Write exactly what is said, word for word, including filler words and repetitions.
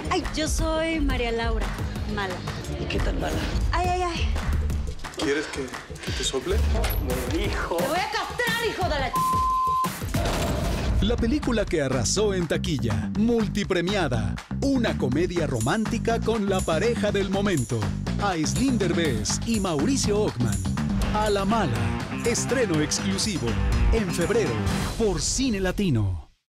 Ay, yo soy María Laura, mala. ¿Y qué tan mala? Ay, ay, ay. ¿Quieres que, que te sople? Me dijo. Te voy a castrar, hijo de la... La película que arrasó en taquilla, multipremiada, una comedia romántica con la pareja del momento, Aislinn Derbez y Mauricio Ockman. A la mala, estreno exclusivo, en febrero, por Cine Latino.